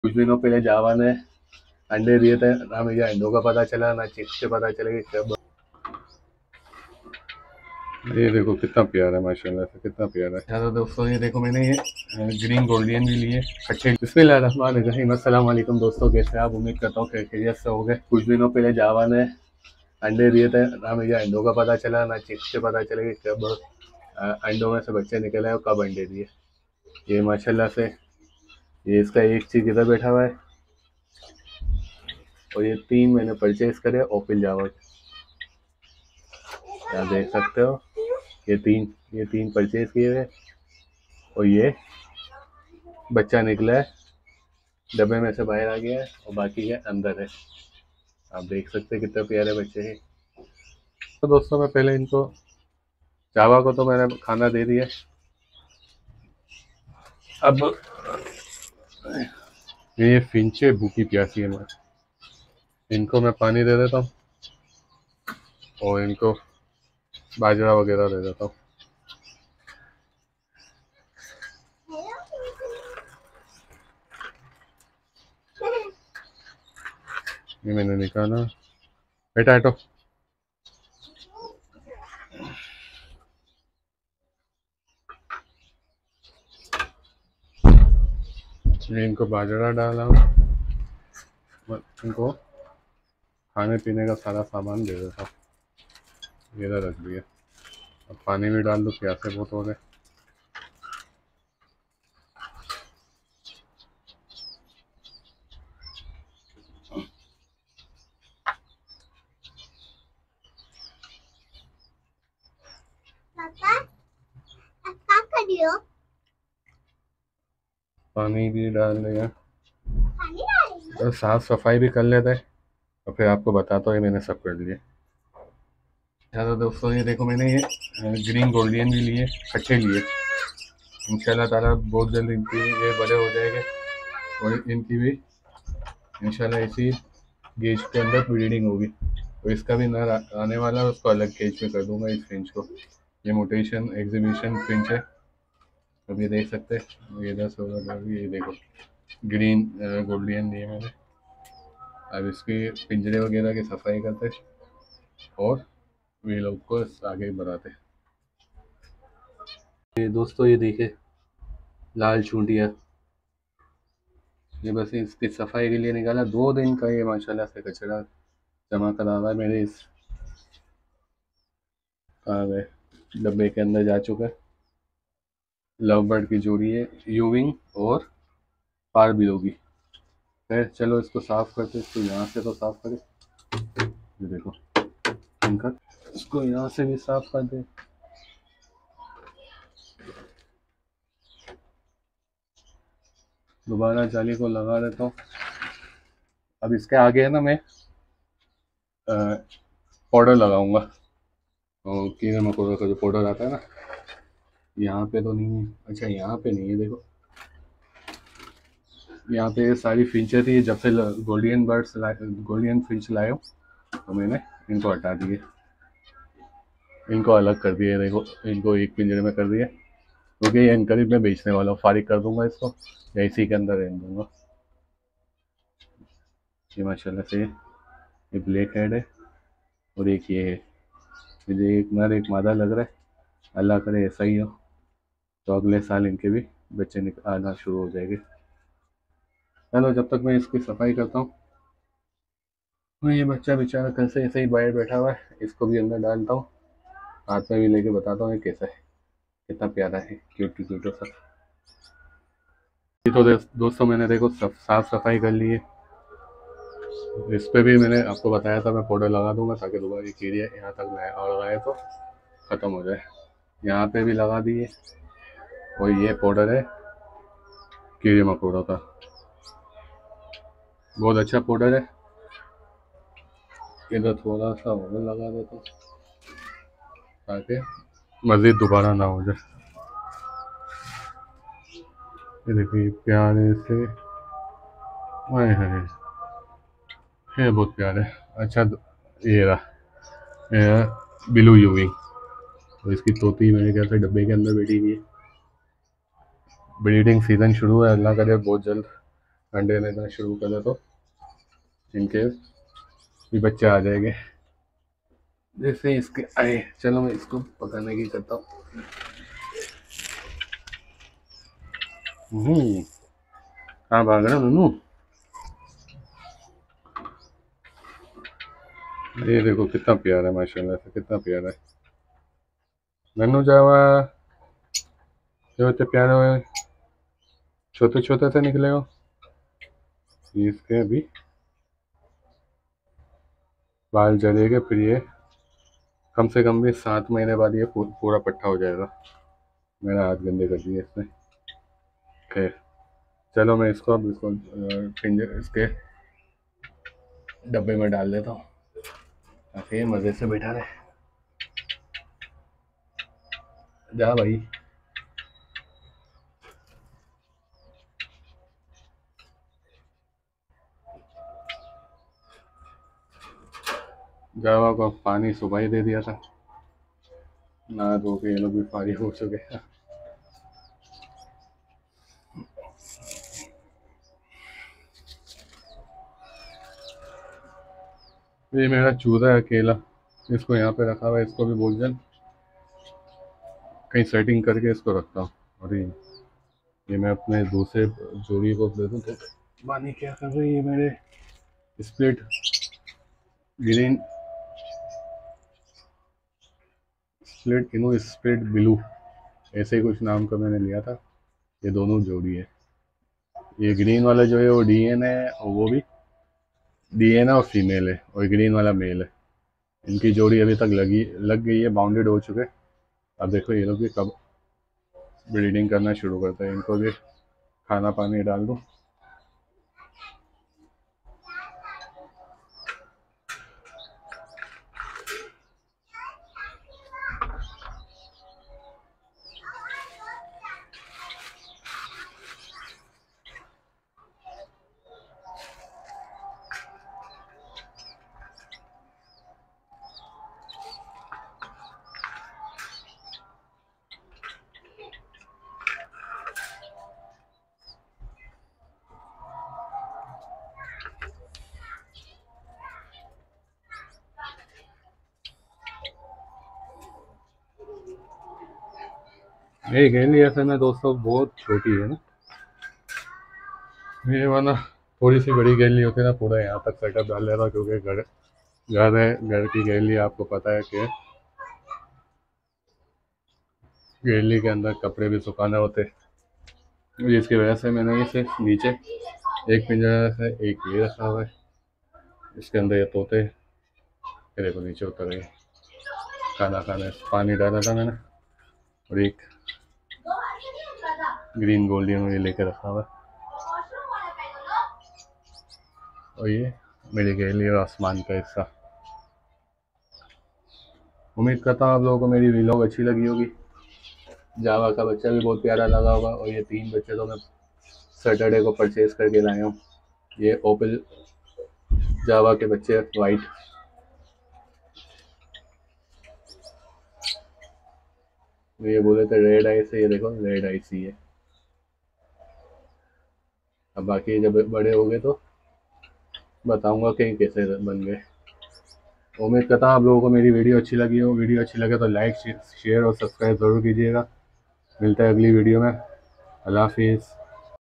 कुछ दिनों पहले जावा ने अंडे दिए थे। ना मुझे अंडों का पता चला ना चिक्स से पता चला कि कब। ये देखो कितना प्यारा है, माशाल्लाह से कितना प्यारा है। तो दोस्तों ये देखो मैंने ये ग्रीन गोल्डियन भी लिए अच्छे। बिस्मिल्लाहिर्रहमानिर्रहीम। अस्सलाम वालेकुम दोस्तों, कैसे आप? उम्मीद करता हूँ खैरियत से हो गए। कुछ दिनों पहले जावा ने अंडे दिए थे। ना मुझे अंडों का पता चला ना चिक्स से पता चला कि कब अंडों में से बच्चे निकले और कब अंडे दिए। ये माशाल्लाह से ये इसका एक चीज इधर बैठा हुआ है और ये 3 मैंने परचेज करे ओपिल जावा के। आप देख सकते हो ये तीन परचेज किए हुए और ये बच्चा निकला है, डब्बे में से बाहर आ गया है और बाकी के अंदर है। आप देख सकते हैं कितने प्यारे बच्चे हैं। तो दोस्तों मैं पहले इनको जावा को तो मैंने खाना दे दिया। अब ये फिंचे भूखी प्यासी है, मैं इनको मैं पानी दे देता हूँ और इनको बाजरा वगैरह दे देता हूँ। ये मैंने निकाला, बेटा हटो। ये इनको बाजरा डाला, इनको खाने पीने का सारा सामान दे देता हूँ। ये रख दिया। अब पानी भी डाल दो, प्यासे बहुत हो रहे। पानी भी डाल दिया, तो साफ सफाई भी कर लेते हैं और फिर आपको बताता हूँ ये मैंने सब कर लिए। तो दोस्तों ये देखो मैंने ये ग्रीन गोल्डियन भी लिए, अच्छे लिए। इंशाल्लाह ताला बहुत जल्द इनकी ये बड़े हो जाएंगे और इनकी भी इंशाल्लाह इसी गेज के अंदर ब्रीडिंग होगी। तो इसका भी नर आने वाला है, उसको अलग केज में कर दूंगा इस फिंच को। ये मोटेशन एग्जीबिशन फिंच है। अब ये देख सकते हैं, ये 10 होगा। ये देखो ग्रीन गोल्डियन लिए मैंने। अब इसकी पिंजरे वगैरह की सफाई करते और वे लोग को आगे बढ़ाते। ये दोस्तों ये देखिए लाल चूंटिया, ये बस इसकी सफाई के लिए निकाला। 2 दिन का ये माशाल्लाह से कचरा जमा करा हुआ है मेरे इस डब्बे के अंदर जा चुका है। लव बर्ड की जोड़ी है, यूविंग और पार बिलोगी। खैर चलो इसको साफ करते, इसको यहाँ से तो साफ करें। ये देखो इनका, इसको यहाँ से भी साफ कर दे। दोबारा जाली को लगा देता हूँ। अब इसके आगे है ना मैं पाउडर लगाऊंगा, और कीड़े मकोड़ों का जो पाउडर आता है ना, यहाँ पे तो नहीं है। अच्छा यहाँ पे नहीं है, देखो यहाँ पे सारी फिंचें थी। जब से गोल्डियन बर्ड्स गोल्डियन फिंच लाए हो तो मैंने इनको हटा दिए, इनको अलग कर दिए। देखो इनको एक पिंजरे में कर दिया क्योंकि ये इनकरीब में बेचने वाला हूँ। फारिग कर दूंगा इसको या इसी के अंदर रहने दूंगा। ये माशाल्लाह से ये ब्लैक हेड है और एक ये है। मुझे एक नर एक मादा लग रहा है, अल्लाह करे ऐसा ही हो तो अगले साल इनके भी बच्चे आना शुरू हो जाएंगे। चलो जब तक मैं इसकी सफाई करता हूँ। मैं ये बच्चा बेचारा कल से ऐसे ही बाहर बैठा हुआ है, इसको भी अंदर डालता हूँ, हाथ में भी लेके बताता हूँ ये कैसा है, कितना प्यारा है, क्यूट क्यूट सा। ये तो दोस्तों मैंने देखो साफ सफाई कर ली है। इस पे भी मैंने आपको बताया था मैं पाउडर लगा दूंगा ताकि दोबारा ये कीड़े यहाँ तक और आए तो ख़त्म हो जाए। यहाँ पे भी लगा दिए और ये पाउडर है कीड़े मकोड़ों का, बहुत अच्छा पाउडर है। इधर थोड़ा सा और लगा देता हूँ ताकि मज़ीद दोबारा ना हो जाए। ये देखिए प्यारे से, हाय हाय है बहुत प्यारे। अच्छा ये रहा ये बिलू यूविंग, तो इसकी तोती मेरे ख्याल से डब्बे के अंदर बैठी हुई है। ब्रीडिंग सीज़न शुरू है, अल्लाह करे बहुत जल्द अंडे देना शुरू कर दे तो इनके भी बच्चे आ जाएंगे। जैसे इसके आए, चलो मैं इसको पकाने की करता हूँ। कहाँ भाग रहा नन्नू? ये देखो कितना प्यारा है, माशाल्लाह से कितना प्यारा है नन्नू जावा। जो इतने प्यारे हुए, छोटे छोटे से निकले हो। इसके अभी बाल जलेंगे, फिर ये कम से कम भी 7 महीने बाद ये पूरा पट्टा हो जाएगा। मेरा हाथ गंदे कर दिए इसने। खैर चलो मैं इसको अब इसको पिंजर इसके डब्बे में डाल देता हूँ ताकि ये मज़े से बैठा रहे। जा भाई। जावा को पानी सुबह ही दे दिया था, नहा धो के ये लोग भी फारिग हो चुके हैं। ये मेरा चूजा है अकेला, इसको यहाँ पे रखा हुआ है, इसको भी भोजन कहीं सेटिंग करके इसको रखता हूँ। और ये मैं अपने दूसरे जोड़ी को दे दूँ तो बानी क्या कर रही है, मेरे स्प्लिट ग्रीन स्प्लिट इनो स्प्लिट ब्लू, ऐसे ही कुछ नाम का मैंने लिया था। ये दोनों जोड़ी है। ये ग्रीन वाला जो है वो डीएन है, और वो भी डीएन है और फीमेल है, और ग्रीन वाला मेल है। इनकी जोड़ी अभी तक लग गई है, बाउंडेड हो चुके। अब देखो ये लोग भी कब ब्रीडिंग करना शुरू करते हैं, इनको भी खाना पानी डाल दूँ। ये गैली ऐसे में दोस्तों बहुत छोटी है ना, ये वाला थोड़ी सी बड़ी गैली होती है ना, पूरा यहाँ तक सेटअप डाल लेता, क्योंकि घर घर है, घर की गैली आपको पता है कि गैली के अंदर कपड़े भी सुखाने होते, जिसकी वजह से मैंने इसे नीचे एक पिंजरा से एक ये रखा हुआ है। इसके अंदर ये तोते फिर देखो नीचे उतर गए खाना खाने। पानी डाला था मैंने, और एक ग्रीन गोल्डियन ये लेके रखा हुआ है। और ये मेरी गैली और आसमान का हिस्सा। उम्मीद करता हूँ आप लोगों को मेरी व्लॉग अच्छी लगी होगी। जावा का बच्चा भी बहुत प्यारा लगा होगा, और ये 3 बच्चे तो मैं सैटरडे को परचेज करके लाया हूँ। ये ओपल जावा के बच्चे वाइट, ये बोले थे रेड आई से, ये देखो रेड आई सी है। अब बाकी जब बड़े हो गए तो बताऊंगा कि कैसे बन गए। उम्मीद करता हूँ आप लोगों को मेरी वीडियो अच्छी लगी हो। वीडियो अच्छी लगे तो लाइक शेयर और सब्सक्राइब ज़रूर कीजिएगा। मिलता है अगली वीडियो में। अल्लाह हाफिज़।